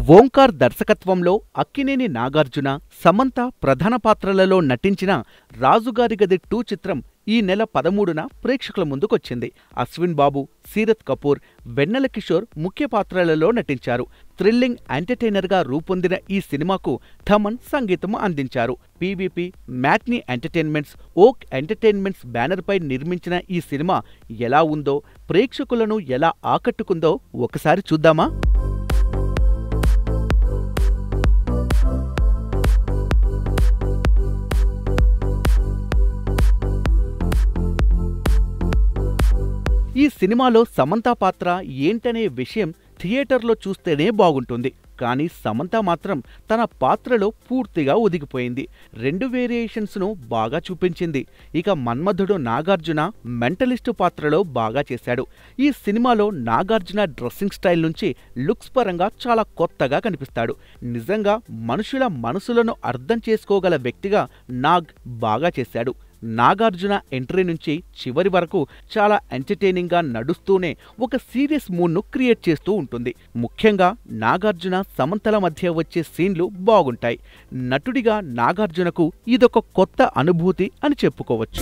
ఓంకార్ దర్శకత్వంలో అక్కినేని నాగార్జున, సమంత ప్రధాన పాత్రలలో నటించిన రాజుగారి గది 2 చిత్రం ఈ నెల 13న ప్రేక్షకుల ముందుకొచ్చింది. అశ్విన్ బాబు, సీరత్ కపూర్, వెన్నెల కిషోర్ ముఖ్య పాత్రలలో నటించారు. థ్రిల్లింగ్ ఎంటర్టైనర్గా రూపొందిన ఈ సినిమాకు థమన్ సంగీతం అందించారు. PVP, matinee entertainments, oak entertainments బ్యానర్పై నిర్మించిన ఈ సినిమా ఎలా ఉందో, ప్రేక్షకులను ఎలా ఆకట్టుకుందో ఒకసారి చూద్దామా? ఈ సినిమాలో సమంత పాత్ర ఏంటనే విషయం థియేటర్లో చూస్తేనే బాగుంటుంది. కానీ సమంత మాత్రం తన పాత్రలో పూర్తిగా ఒదిగిపోయింది. 2 వేరియేషన్స్ను బాగా చూపించింది. ఇక మన్మధుడు నాగార్జున మెంటలిస్టు పాత్రలో బాగా చేశాడు. ఈ సినిమాలో నాగార్జున డ్రెస్సింగ్ స్టైల్ నుంచి లుక్స్ పరంగా చాలా కొత్తగా కనిపిస్తాడు. నిజంగా మనుషుల మనసులను అర్థం చేసుకోగల వ్యక్తిగా నాగ్ బాగా చేశాడు. నాగార్జున ఎంట్రీ నుంచి చివరి వరకు చాలా ఎంటర్టైనింగ్గా నడుస్తూనే ఒక సీరియస్ మూడ్ను క్రియేట్ చేస్తూ ఉంటుంది. ముఖ్యంగా నాగార్జున సమంతల మధ్య వచ్చే సీన్లు బాగుంటాయి. నటుడిగా నాగార్జునకు ఇదొక కొత్త అనుభూతి అని చెప్పుకోవచ్చు.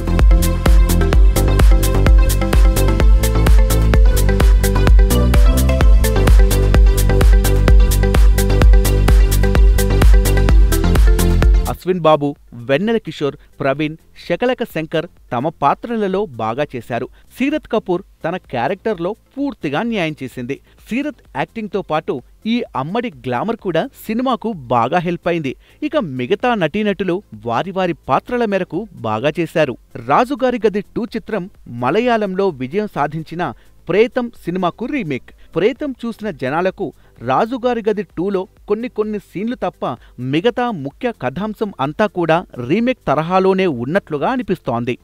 అశ్విన్ బాబు, వెన్నెల కిషోర్, ప్రవీణ్, శకలక శంకర్ తమ పాత్రలలో బాగా చేశారు. సీరత్ కపూర్ తన క్యారెక్టర్లో పూర్తిగా న్యాయం చేసింది. సీరత్ యాక్టింగ్తో పాటు ఈ అమ్మడి గ్లామర్ కూడా సినిమాకు బాగా హెల్ప్ అయింది. ఇక మిగతా నటీనటులు వారి వారి పాత్రల మేరకు బాగా చేశారు. రాజుగారి గది 2 చిత్రం మలయాళంలో విజయం సాధించిన ప్రేతం సినిమాకు రీమేక్. ప్రేతం చూసిన జనాలకు రాజుగారి గది 2లో కొన్ని సీన్లు తప్ప మిగతా ముఖ్య కథాంశం అంతా కూడా రీమేక్ తరహాలోనే ఉన్నట్లుగా అనిపిస్తోంది.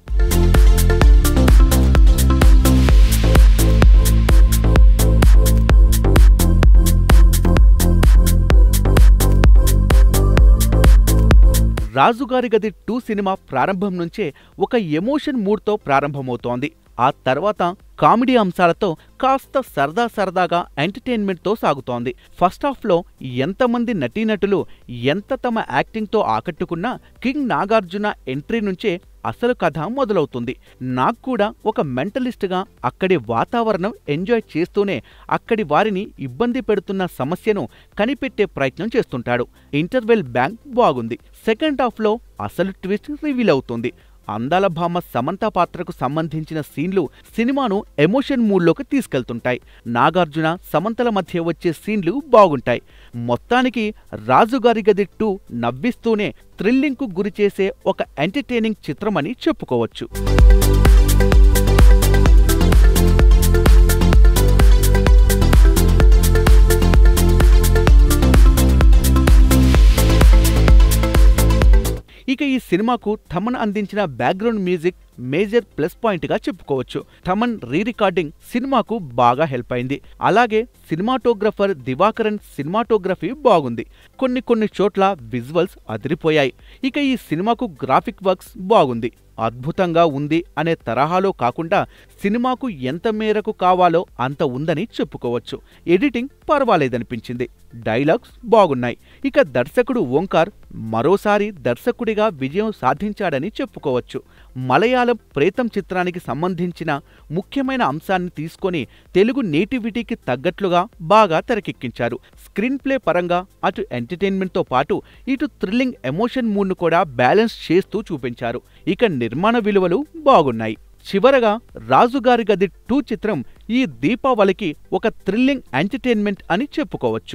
రాజుగారి గది 2 సినిమా ప్రారంభం నుంచే ఒక ఎమోషన్ మూడ్తో ప్రారంభమవుతోంది. ఆ తర్వాత కామెడీ అంశాలతో కాస్త సరదాగా ఎంటర్టైన్మెంట్తో సాగుతోంది. ఫస్ట్ హాఫ్లో ఎంతమంది నటీనటులు ఎంత తమ యాక్టింగ్తో ఆకట్టుకున్నా కింగ్ నాగార్జున ఎంట్రీ నుంచే అసలు కథ మొదలవుతుంది. నాకు కూడా ఒక మెంటలిస్ట్గా అక్కడి వాతావరణం ఎంజాయ్ చేస్తూనే అక్కడి వారిని ఇబ్బంది పెడుతున్న సమస్యను కనిపెట్టే ప్రయత్నం చేస్తుంటాడు. ఇంటర్వెల్ బ్యాంక్ బాగుంది. సెకండ్ హాఫ్లో అసలు ట్విస్ట్ రివీల్ అవుతుంది. అందాల భామ సమంత పాత్రకు సంబంధించిన సీన్లు సినిమాను ఎమోషన్ మూడ్లోకి తీసుకెళ్తుంటాయి. నాగార్జున, సమంతల మధ్య వచ్చే సీన్లు బాగుంటాయి. మొత్తానికి రాజుగారి గది 2 నవ్విస్తూనే థ్రిల్లింగ్కు గురిచేసే ఒక ఎంటర్టైనింగ్ చిత్రమని చెప్పుకోవచ్చు. ఇక ఈ సినిమాకు థమన్ అందించిన బ్యాక్గ్రౌండ్ మ్యూజిక్ మేజర్ ప్లస్ పాయింట్గా చెప్పుకోవచ్చు. థమన్ రీరికార్డింగ్ సినిమాకు బాగా హెల్ప్ అయింది. అలాగే సినిమాటోగ్రఫర్ దివాకరన్ సినిమాటోగ్రఫీ బాగుంది. కొన్ని చోట్ల విజువల్స్ అదిరిపోయాయి. ఇక ఈ సినిమాకు గ్రాఫిక్ వర్క్స్ బాగుంది. అద్భుతంగా ఉంది అనే తరహాలో కాకుండా సినిమాకు ఎంత మేరకు కావాలో అంత ఉందని చెప్పుకోవచ్చు. ఎడిటింగ్ పర్వాలేదనిపించింది. డైలాగ్స్ బాగున్నాయి. ఇక దర్శకుడు ఓంకార్ మరోసారి దర్శకుడిగా విజయం సాధించాడని చెప్పుకోవచ్చు. మలయాళం ప్రేతం చిత్రానికి సంబంధించిన ముఖ్యమైన అంశాన్ని తీసుకొని తెలుగు నేటివిటీకి తగ్గట్లుగా బాగా తెరకెక్కించారు. స్క్రీన్ ప్లే పరంగా అటు ఎంటర్టైన్మెంట్తో పాటు ఇటు థ్రిల్లింగ్ ఎమోషన్ మూడ్ను కూడా బ్యాలెన్స్ చేస్తూ చూపించారు. ఇక నిర్మాణ విలువలు బాగున్నాయి. చివరగా రాజుగారి గది 2 చిత్రం ఈ దీపావళికి ఒక థ్రిల్లింగ్ ఎంటర్టైన్మెంట్ అని చెప్పుకోవచ్చు.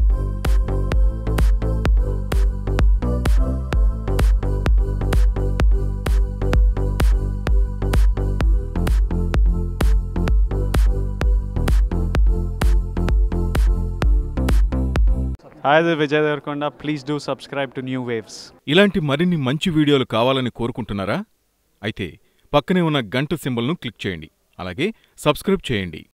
Hi, this is Vijay Devarkonda. Please do subscribe to New Waves. ఇలాంటి మరిన్ని మంచి వీడియోలు కావాలని కోరుకుంటున్నారా? అయితే పక్కనే ఉన్న గంట సింబల్ను క్లిక్ చేయండి. అలాగే సబ్స్క్రైబ్ చేయండి.